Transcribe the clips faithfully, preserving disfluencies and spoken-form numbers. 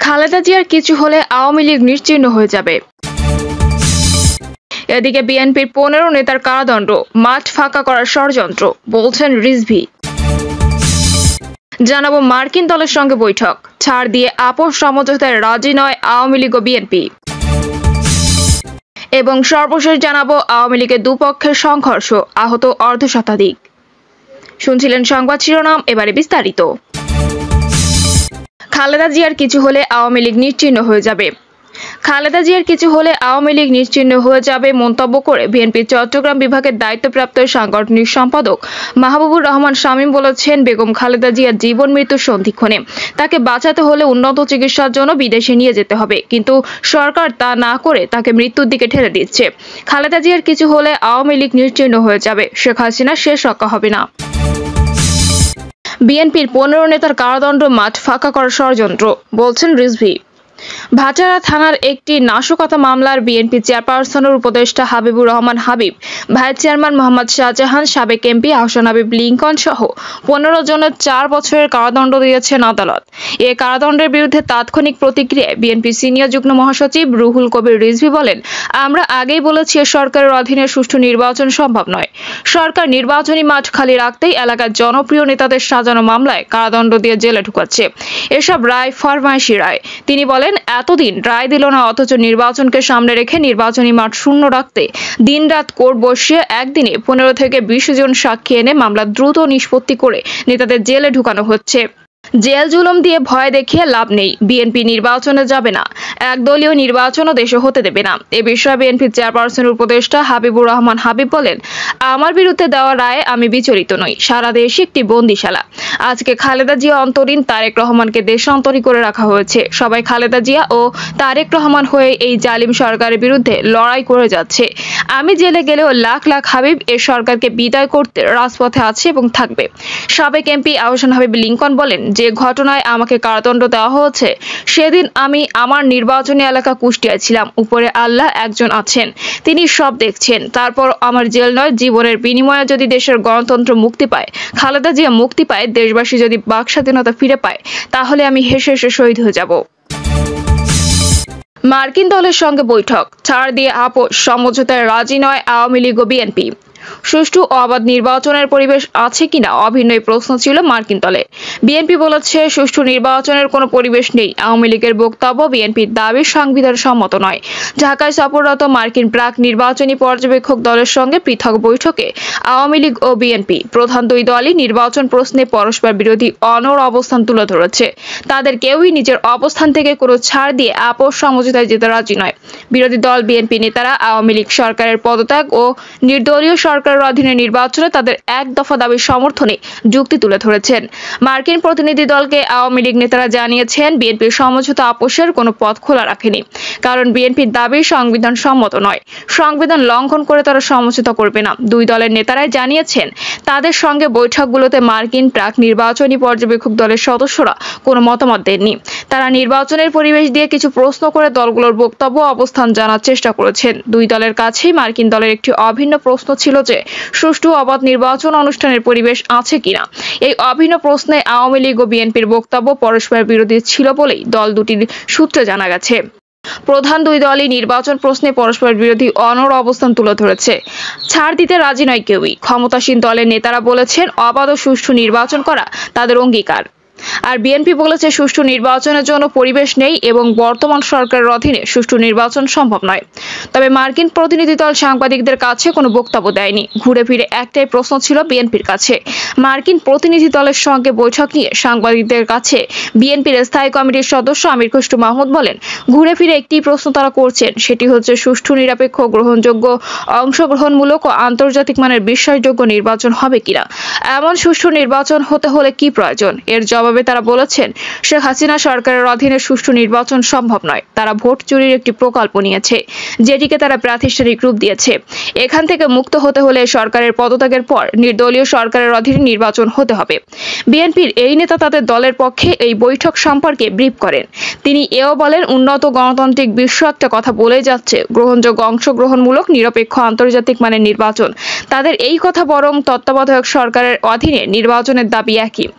খালেদা জিয়ার কিছু হলে আওয়ামী লীগ নিশ্চিহ্ন হয়ে যাবে। এদিকে বিএনপির পনেরো নেতার কারাদণ্ড, মাঠ ফাঁকা করার ষড়যন্ত্র, বলছেন রিজভী। জানাবো মার্কিন দলের সঙ্গে বৈঠক, ছাড় দিয়ে আপোষ সমঝোতায় রাজি নয় আওয়ামী লীগ ও বিএনপি। এবং সর্বশেষ জানাবো আওয়ামী লীগের দুপক্ষের সংঘর্ষ, আহত অর্ধ শতাধিক। শুনছিলেন সংবাদ শিরোনাম, এবারে বিস্তারিত। খালেদা জিয়ার কিছু হলে আওয়ামী লীগ নিশ্চিহ্ন হয়ে যাবে। খালেদা জিয়ার কিছু হলে আওয়ামী লীগ নিশ্চিহ্ন হয়ে যাবে মন্তব্য করে বিএনপির চট্টগ্রাম বিভাগের দায়িত্বপ্রাপ্ত সাংগঠনিক সম্পাদক মাহবুবুর রহমান শামীম বলেছেন, বেগম খালেদা জিয়ার জীবন মৃত্যুর সন্ধিক্ষণে তাকে বাঁচাতে হলে উন্নত চিকিৎসার জন্য বিদেশে নিয়ে যেতে হবে, কিন্তু সরকার তা না করে তাকে মৃত্যুর দিকে ঠেলে দিচ্ছে। খালেদা জিয়ার কিছু হলে আওয়ামী লীগ নিশ্চিহ্ন হয়ে যাবে, শেখ হাসিনার শেষ রক্ষা হবে না। বিএনপির পনেরো নেতার কারাদণ্ড, মাঠ ফাঁকা করার ষড়যন্ত্র, বলছেন রিজভী। ভাটারা থানার একটি নাশকতা মামলার বিএনপি চেয়ারপারসনের উপদেষ্টা হাবিবুর রহমান হাবিব, ভাইস চেয়ারম্যান মোহাম্মদ শাহজাহান, সাবেক এমপি আহসান হাবিব লিঙ্কন সহ পনেরো জনের চার বছরের কারাদণ্ড দিয়েছেন আদালত। এ কারাদণ্ডের বিরুদ্ধে তাৎক্ষণিক প্রতিক্রিয়ায় বিএনপি সিনিয়র যুগ্ম মহাসচিব রুহুল কবির রিজভী বলেন, আমরা আগেই বলেছি সরকারের অধীনে সুষ্ঠু নির্বাচন সম্ভব নয়। সরকার নির্বাচনী মাঠ খালি রাখতেই এলাকার জনপ্রিয় নেতাদের সাজানো মামলায় কারাদণ্ড দিয়ে জেলে ঢুকাচ্ছে। এসব রায় ফরমাইশি রায়। তিনি বলেন, এতদিন রায় দিল না, অথচ নির্বাচনকে সামনে রেখে নির্বাচনী মাঠ শূন্য রাখতে দিনরাত কোর্ট বসিয়ে একদিনে পনেরো থেকে বিশ জন সাক্ষী এনে মামলা দ্রুত নিষ্পত্তি করে নেতাদের জেলে ঢুকানো হচ্ছে। জেল জুলুম দিয়ে ভয় দেখিয়ে লাভ নেই। বিএনপি নির্বাচনে যাবে না, একদলীয় নির্বাচনও দেশে হতে দেবে না। এ বিষয়ে বিএনপির চেয়ারপারসনের উপদেষ্টা হাবিবুর রহমান হাবিব বলেন, আমার বিরুদ্ধে দেওয়া রায়ে আমি বিচলিত নই। সারা দেশে একটি বন্দিশালা। আজকে খালেদা জিয়া অন্তরীণ, তারেক রহমানকে দেশান্তরী করে রাখা হয়েছে। সবাই খালেদা জিয়া ও তারেক রহমান হয়ে এই জালিম সরকারের বিরুদ্ধে লড়াই করে যাচ্ছে। আমি জেলে গেলেও লাখ লাখ হাবিব এ সরকারকে বিদায় করতে রাজপথে আছে এবং থাকবে। সাবেক এমপি আহসান হাবিব লিঙ্কন বলেন, যে ঘটনায় আমাকে কারাদণ্ড দেওয়া হয়েছে সেদিন আমি আমার নির্বাচনী এলাকা কুষ্টিয়ায় ছিলাম। উপরে আল্লাহ একজন আছেন, তিনি সব দেখছেন। তারপর আমার জেল নয়, জীবনের বিনিময়ে যদি দেশের গণতন্ত্র মুক্তি পায়, খালেদা জিয়া মুক্তি পায়, দেশবাসী যদি বাক স্বাধীনতা ফিরে পায়, তাহলে আমি হেসে হেসে শহীদ হয়ে যাব। মার্কিন দলের সঙ্গে বৈঠক, ছাড় দিয়ে আপোষ সমঝোতায় রাজি নয় আওয়ামী লীগ ও বিএনপি। সুষ্ঠু ও অবাধ নির্বাচনের পরিবেশ আছে কিনা অভিন্ন প্রশ্ন ছিল মার্কিন দলে। বিএনপি বলেছে, সুষ্ঠু নির্বাচনের কোনো পরিবেশ নেই। আওয়ামী লীগের বক্তব্য, বিএনপির দাবি সংবিধান সম্মত নয়। ঢাকায় সফররত মার্কিন প্রাক নির্বাচনী পর্যবেক্ষক দলের সঙ্গে পৃথক বৈঠকে আওয়ামী লীগ ও বিএনপি প্রধান দুই দলই নির্বাচন প্রশ্নে পরস্পর বিরোধী অনড় অবস্থান তুলে ধরেছে। তাদের কেউই নিজের অবস্থান থেকে কোনো ছাড় দিয়ে আপোষ সমঝোতায় যেতে রাজি নয়। বিরোধী দল বিএনপি নেতারা আওয়ামী লীগ সরকারের পদত্যাগ ও নির্দলীয় সরকারের অধীনে নির্বাচনে তাদের এক দফা দাবির সমর্থনে যুক্তি তুলে ধরেছেন। মার্কিন প্রতিনিধি দলকে আওয়ামী লীগ নেতারা জানিয়েছেন, বিএনপির সমঝোতা আপোষের কোনো পথ খোলা রাখেনি, কারণ বিএনপির দাবি সংবিধান সম্মত নয়। সংবিধান লঙ্ঘন করে তারা সমঝোতা করবে না। দুই দলের নেতারাই জানিয়েছেন, তাদের সঙ্গে বৈঠকগুলোতে মার্কিন প্রাক নির্বাচনী পর্যবেক্ষক দলের সদস্যরা কোনো মতামত দেননি। তারা নির্বাচনের পরিবেশ দিয়ে কিছু প্রশ্ন করে দলগুলোর বক্তব্য অবস্থান জানার চেষ্টা করেছেন। দুই দলের কাছেই মার্কিন দলের একটি অভিন্ন প্রশ্ন ছিল যে, সুষ্ঠু অবাধ নির্বাচন অনুষ্ঠানের পরিবেশ আছে কিনা। এই অভিন্ন প্রশ্নে আওয়ামী লীগ ও বিএনপির বক্তব্য পরস্পর বিরোধী ছিল বলেই দল দুটির সূত্রে জানা গেছে। প্রধান দুই দলই নির্বাচন প্রশ্নে পরস্পর বিরোধী অনড় অবস্থান তুলে ধরেছে। ছাড় দিতে রাজি নয় কেউই। ক্ষমতাসীন দলের নেতারা বলেছেন, অবাধ ও সুষ্ঠু নির্বাচন করা তাদের অঙ্গীকার। আর বিএনপি বলেছে, সুষ্ঠু নির্বাচনের জন্য পরিবেশ নেই এবং বর্তমান সরকারের অধীনে সুষ্ঠু নির্বাচন সম্ভব নয়। তবে মার্কিন প্রতিনিধি দল সাংবাদিকদের কাছে কোনো বক্তব্য দেয়নি। ঘুরে ফিরে একটাই প্রশ্ন ছিল বিএনপির কাছে। মার্কিন প্রতিনিধি দলের সঙ্গে বৈঠক নিয়ে সাংবাদিকদের কাছে বিএনপির স্থায়ী কমিটির সদস্য আমির খসরু মাহমুদ বলেন, ঘুরে ফিরে একটি প্রশ্ন তারা করছেন, সেটি হচ্ছে সুষ্ঠু, নিরপেক্ষ, গ্রহণযোগ্য, অংশগ্রহণমূলক ও আন্তর্জাতিক মানের বিশ্বাসযোগ্য নির্বাচন হবে কিনা। এমন সুষ্ঠু নির্বাচন হতে হলে কি প্রয়োজন। এর জবাবে তারা বলেছেন, শেখ হাসিনা সরকারের অধীনে সুষ্ঠু নির্বাচন সম্ভব নয়। তারা ভোট চুরির একটি প্রকল্প নিয়েছে, যেটিকে তারা প্রাতিষ্ঠানিক রূপ দিয়েছে। এখান থেকে মুক্ত হতে হলে সরকারের পদত্যাগের পর নির্দলীয় সরকারের অধীনে নির্বাচন হতে হবে। বিএনপির এই নেতা তাদের দলের পক্ষে এই বৈঠক সম্পর্কে ব্রিফ করেন। তিনি এও বলেন, উন্নত গণতান্ত্রিক বিশ্ব একটা কথা বলে যাচ্ছে, গ্রহণযোগ্য, অংশগ্রহণমূলক, নিরপেক্ষ, আন্তর্জাতিক মানের নির্বাচন। তাদের এই কথা বরং তত্ত্বাবধায়ক সরকারের অধীনে নির্বাচনের দাবি একই।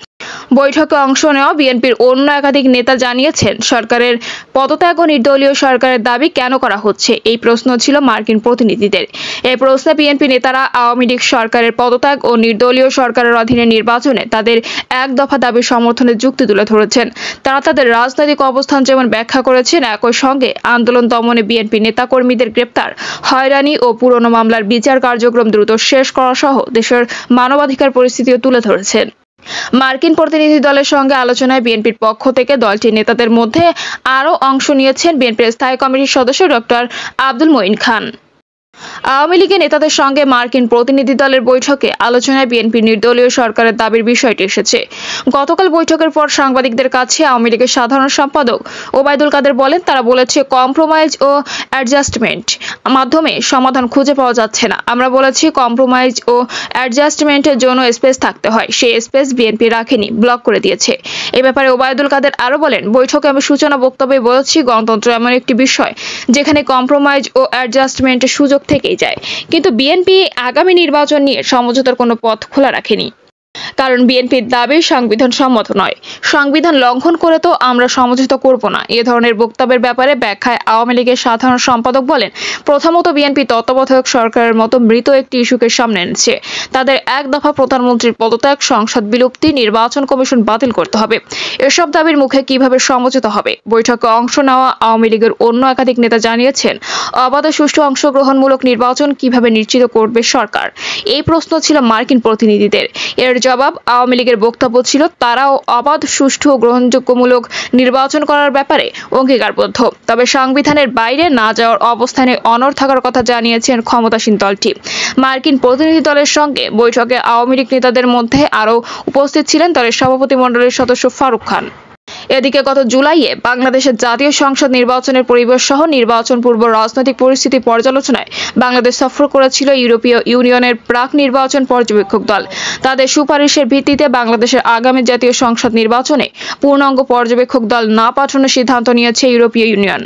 বৈঠকে অংশ নেওয়া বিএনপির অন্য একাধিক নেতা জানিয়েছেন, সরকারের পদত্যাগ ও নির্দলীয় সরকারের দাবি কেন করা হচ্ছে, এই প্রশ্ন ছিল মার্কিন প্রতিনিধিদের। এই প্রশ্নে বিএনপি নেতারা আওয়ামী লীগ সরকারের পদত্যাগ ও নির্দলীয় সরকারের অধীনে নির্বাচনে তাদের এক দফা দাবির সমর্থনের যুক্তি তুলে ধরেছেন। তারা তাদের রাজনৈতিক অবস্থান যেমন ব্যাখ্যা করেছেন, একই সঙ্গে আন্দোলন দমনে বিএনপি নেতাকর্মীদের গ্রেপ্তার, হয়রানি ও পুরনো মামলার বিচার কার্যক্রম দ্রুত শেষ করা সহ দেশের মানবাধিকার পরিস্থিতিও তুলে ধরেছেন। মার্কিন প্রতিনিধি দলের সঙ্গে আলোচনায় বিএনপির পক্ষ থেকে দলটির নেতাদের মধ্যে আরও অংশ নিয়েছেন বিএনপির স্থায়ী কমিটির সদস্য ডক্টর আব্দুল মঈন খান। আওয়ামী লীগের নেতাদের সঙ্গে মার্কিন প্রতিনিধি দলের বৈঠকে আলোচনায় বিএনপির নির্দলীয় সরকারের দাবির বিষয়টি এসেছে। গতকাল বৈঠকের পর সাংবাদিকদের কাছে আওয়ামী লীগের সাধারণ সম্পাদক ওবায়দুল কাদের বলেন, তারা বলেছে কম্প্রোমাইজ ও অ্যাডজাস্টমেন্ট মাধ্যমে সমাধান খুঁজে পাওয়া যাচ্ছে না। আমরা বলেছি কম্প্রোমাইজ ও অ্যাডজাস্টমেন্টের জন্য স্পেস থাকতে হয়, সেই স্পেস বিএনপি রাখেনি, ব্লক করে দিয়েছে। এ ব্যাপারে ওবায়দুল কাদের আরও বলেন, বৈঠকে আমি সূচনা বক্তব্যে বলেছি গণতন্ত্র এমন একটি বিষয় যেখানে কম্প্রোমাইজ ও অ্যাডজাস্টমেন্টের সুযোগ থেকেই যায়, কিন্তু বিএনপি আগামী নির্বাচন নিয়ে সমঝোতার কোনো পথ খোলা রাখেনি, কারণ বিএনপির দাবি সংবিধান সম্মত নয়। সংবিধান লঙ্ঘন করে তো আমরা সমঝোতা করব না। এ ধরনের বক্তব্যের ব্যাপারে ব্যাখ্যায় আওয়ামী লীগের সাধারণ সম্পাদক বলেন, প্রথমত বিএনপি তত্ত্বাবধায়ক সরকারের মতো মৃত একটি ইস্যুকে সামনে এনেছে। তাদের এক দফা প্রধানমন্ত্রীর পদত্যাগ, সংসদ বিলুপ্তি, নির্বাচন কমিশন বাতিল করতে হবে। এসব দাবির মুখে কিভাবে সমঝোতা হবে? বৈঠকে অংশ নেওয়া আওয়ামী লীগের অন্য একাধিক নেতা জানিয়েছেন, অবাধ ও সুষ্ঠু অংশগ্রহণমূলক নির্বাচন কিভাবে নিশ্চিত করবে সরকার, এই প্রশ্ন ছিল মার্কিন প্রতিনিধিদের। এর জবাব আওয়ামী লীগের বক্তব্য ছিল, তারাও অবাধ, সুষ্ঠু ও গ্রহণযোগ্যমূলক নির্বাচন করার ব্যাপারে অঙ্গীকারবদ্ধ, তবে সংবিধানের বাইরে না যাওয়ার অবস্থানে অনড় থাকার কথা জানিয়েছেন ক্ষমতাসীন দলটি। মার্কিন প্রতিনিধি দলের সঙ্গে বৈঠকে আওয়ামী লীগ নেতাদের মধ্যে আরও উপস্থিত ছিলেন দলের সভাপতিমণ্ডলীর সদস্য ফারুক খান। এদিকে গত জুলাইয়ে বাংলাদেশের জাতীয় সংসদ নির্বাচনের পরিবেশ সহ নির্বাচন পূর্ব রাজনৈতিক পরিস্থিতি পর্যালোচনায় বাংলাদেশ সফর করেছিল ইউরোপীয় ইউনিয়নের প্রাক নির্বাচন পর্যবেক্ষক দল। তাদের সুপারিশের ভিত্তিতে বাংলাদেশের আগামী জাতীয় সংসদ নির্বাচনে পূর্ণাঙ্গ পর্যবেক্ষক দল না পাঠানোর সিদ্ধান্ত নিয়েছে ইউরোপীয় ইউনিয়ন।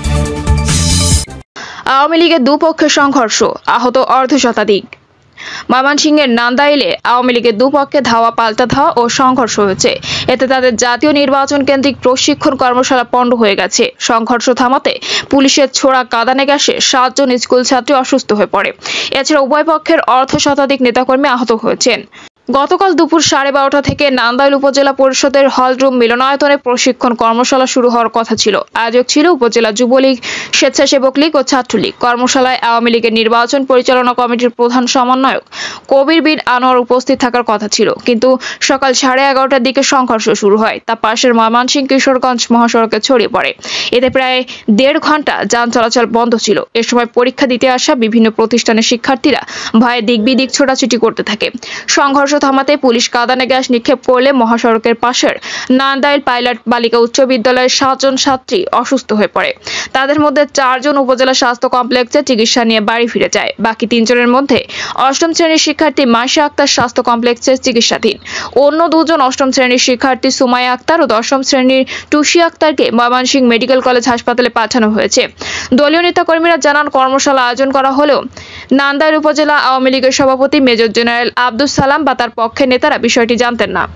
আওয়ামী লীগের দুপক্ষের সংঘর্ষ, আহত অর্ধ শতাধিক। ময়মনসিংহের নান্দাইলে আওয়ামী লীগের দুপক্ষে ধাওয়া পাল্টা ধাওয়া ও সংঘর্ষ হয়েছে। এতে তাদের জাতীয় নির্বাচন কেন্দ্রিক প্রশিক্ষণ কর্মশালা পণ্ড হয়ে গেছে। সংঘর্ষ থামাতে পুলিশের ছোড়া কাঁদানে গ্যাসে সাতজন স্কুল ছাত্রী অসুস্থ হয়ে পড়ে। এছাড়া উভয় পক্ষের অর্ধ শতাধিক নেতাকর্মী আহত হয়েছেন। গতকাল দুপুর সাড়ে বারোটা থেকে নান্দাইল উপজেলা পরিষদের হলরুম মিলনায়তনে প্রশিক্ষণ কর্মশালা শুরু হওয়ার কথা ছিল। আয়োজক ছিল উপজেলা যুবলীগ, স্বেচ্ছাসেবক লীগ ও ছাত্রলীগ। কর্মশালায় আওয়ামী লীগের নির্বাচন পরিচালনা কমিটির প্রধান সমন্বয়ক কবির বিন আনোয়ার উপস্থিত থাকার কথা ছিল, কিন্তু সকাল সাড়ে এগারোটার দিকে সংঘর্ষ শুরু হয়। তা পাশের ময়মনসিংহ কিশোরগঞ্জ মহাসড়কে ছড়িয়ে পড়ে। এতে প্রায় দেড় ঘন্টা যান চলাচল বন্ধ ছিল। এ সময় পরীক্ষা দিতে আসা বিভিন্ন প্রতিষ্ঠানের শিক্ষার্থীরা ভয়ে দিক বিদিক ছোটাছুটি করতে থাকে। সংঘর্ষ থামাতে পুলিশ কাঁদানে গ্যাস নিক্ষেপ করলে মহাসড়কের পাশের নান্দাইল পাইলট বালিকা উচ্চ বিদ্যালয়ের সাতজন ছাত্রী অসুস্থ হয়ে পড়ে। তাদের মধ্যে চারজন উপজেলা স্বাস্থ্য কমপ্লেক্সে চিকিৎসা নিয়ে বাড়ি ফিরে যায়। বাকি তিনজনের মধ্যে অষ্টম শ্রেণীর শিক্ষার্থী মাইশা আক্তার স্বাস্থ্য কমপ্লেক্সে চিকিৎসাধীন। অন্য দুজন অষ্টম শ্রেণীর শিক্ষার্থী সুমাই আক্তার ও দশম শ্রেণীর টুসি আক্তারকে ময়মনসিংহ মেডিকেল কলেজ হাসপাতালে পাঠানো হয়েছে। দলীয় নেতাকর্মীরা জানান, কর্মশালা আয়োজন করা হলেও নান্দাইল উপজেলা আওয়ামী লীগের সভাপতি মেজর জেনারেল আব্দুল সালাম বা তার পক্ষের নেতারা বিষয়টি জানতেন না।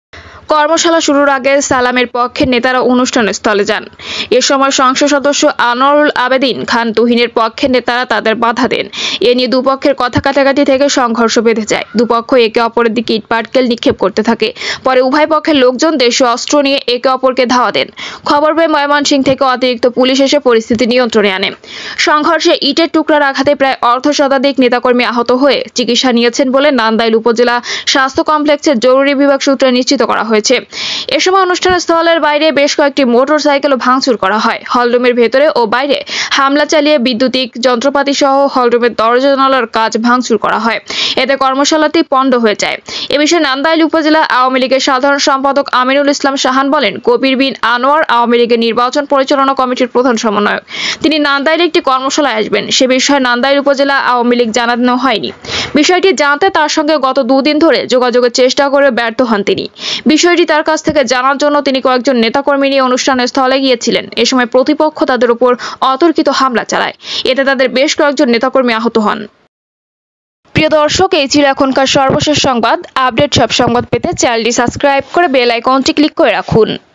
কর্মশালা শুরুর আগে সালামের পক্ষের নেতারা অনুষ্ঠান স্থলে যান। এ সময় সংসদ সদস্য আনোয়ারুল আবেদিন খান তুহিনের পক্ষের নেতারা তাদের বাধা দেন। এ নিয়ে দুপক্ষের কথা কাটাকাটি থেকে সংঘর্ষ বেঁধে যায়। দুপক্ষ একে অপরের দিকে ইটপাটকেল নিক্ষেপ করতে থাকে। পরে উভয় পক্ষের লোকজন দেশীয় অস্ত্র নিয়ে একে অপরকে ধাওয়া দেন। খবর পেয়ে ময়মনসিংহ থেকে অতিরিক্ত পুলিশ এসে পরিস্থিতি নিয়ন্ত্রণে আনে। সংঘর্ষে ইটের টুকরার আঘাতে প্রায় অর্ধ শতাধিক নেতাকর্মী আহত হয়ে চিকিৎসা নিয়েছেন বলে নান্দাইল উপজেলা স্বাস্থ্য কমপ্লেক্সের জরুরি বিভাগ সূত্রে নিশ্চিত করা হয়েছে। এ সময় অনুষ্ঠান স্থলের বাইরে বেশ কয়েকটি মোটর সাইকেলও ভাঙচুর করা হয়। হলরুমের ভেতরে ও বাইরে হামলা চালিয়ে বৈদ্যুতিক যন্ত্রপাতি সহ হলরুমের দরজা জানালার কাজ ভাঙচুর করা হয়। এতে কর্মশালাটি পণ্ড হয়ে যায়। এ বিষয়ে নান্দাইল উপজেলা আওয়ামী লীগের সাধারণ সম্পাদক আমিনুল ইসলাম শাহান বলেন, কবির বিন আনোয়ার আওয়ামী লীগের নির্বাচন পরিচালনা কমিটির প্রধান সমন্বয়ক। তিনি নান্দাইলে একটি কর্মশালায় আসবেন। সে বিষয়ে নান্দাইল উপজেলা আওয়ামী লীগ জানানো হয়নি। বিষয়টি জানতে তার সঙ্গে গত দুদিন ধরে যোগাযোগের চেষ্টা করে ব্যর্থ হন তিনি। বিষয়টি তার কাছ থেকে জানার জন্য তিনি কয়েকজন নেতাকর্মী নিয়ে অনুষ্ঠানের স্থলে গিয়েছিলেন। এ সময় প্রতিপক্ষ তাদের উপর অতর্কিত হামলা চালায়। এতে তাদের বেশ কয়েকজন নেতাকর্মী আহত হন। প্রিয় দর্শক, এই ছিল এখনকার সর্বশেষ সংবাদ। আপডেট সব সংবাদ পেতে চ্যানেলটি সাবস্ক্রাইব করে বেল আইকনটি ক্লিক করে রাখুন।